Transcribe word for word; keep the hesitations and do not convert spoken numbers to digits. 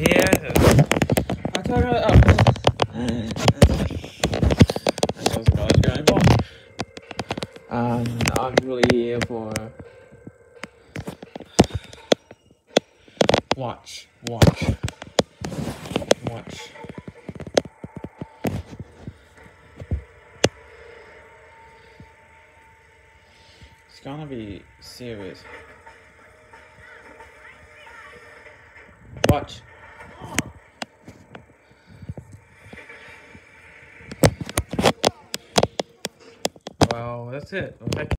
here. I told her. Oh. That's what I was going for. Um, I'm really here for. Watch, watch, watch. It's gonna be serious. Watch. Well, that's it. Okay.